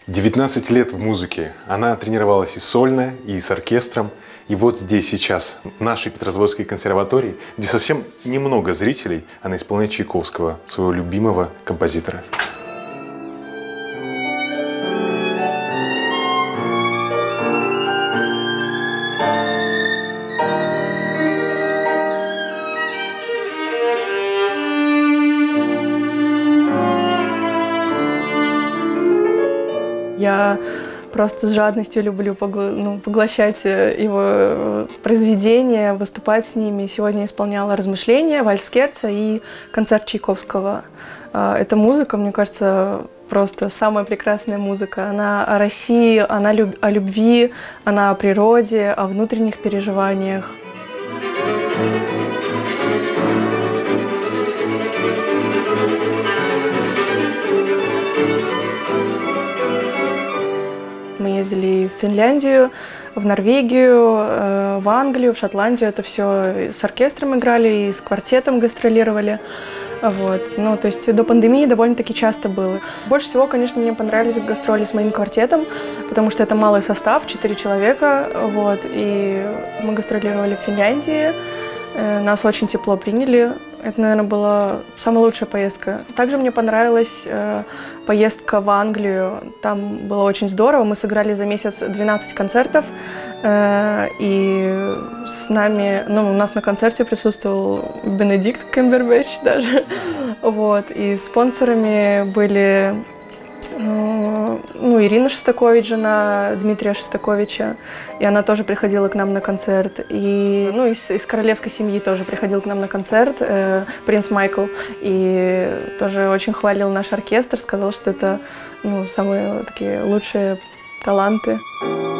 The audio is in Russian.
19 лет в музыке. Она тренировалась и сольно, и с оркестром. И вот здесь сейчас, в нашей Петрозаводской консерватории, где совсем немного зрителей, она исполняет Чайковского, своего любимого композитора. Я просто с жадностью люблю поглощать его произведения, выступать с ними. Сегодня исполняла «Размышления», «Вальс Керца» и концерт Чайковского. Эта музыка, мне кажется, просто самая прекрасная музыка. Она о России, она о любви, она о природе, о внутренних переживаниях. Мы ездили в Финляндию, в Норвегию, в Англию, в Шотландию. Это все с оркестром играли и с квартетом гастролировали. Вот. Ну, то есть до пандемии довольно-таки часто было. Больше всего, конечно, мне понравились гастроли с моим квартетом, потому что это малый состав, 4 человека. Вот. И мы гастролировали в Финляндии. Нас очень тепло приняли. Это, наверное, была самая лучшая поездка. Также мне понравилась поездка в Англию. Там было очень здорово. Мы сыграли за месяц 12 концертов. И с нами, у нас на концерте присутствовал Бенедикт Камбербэтч даже. Вот. И спонсорами были Ирина Шостакович, жена Дмитрия Шостаковича, и она тоже приходила к нам на концерт. И из королевской семьи тоже приходил к нам на концерт принц Майкл, и тоже очень хвалил наш оркестр, сказал, что это самые такие лучшие таланты.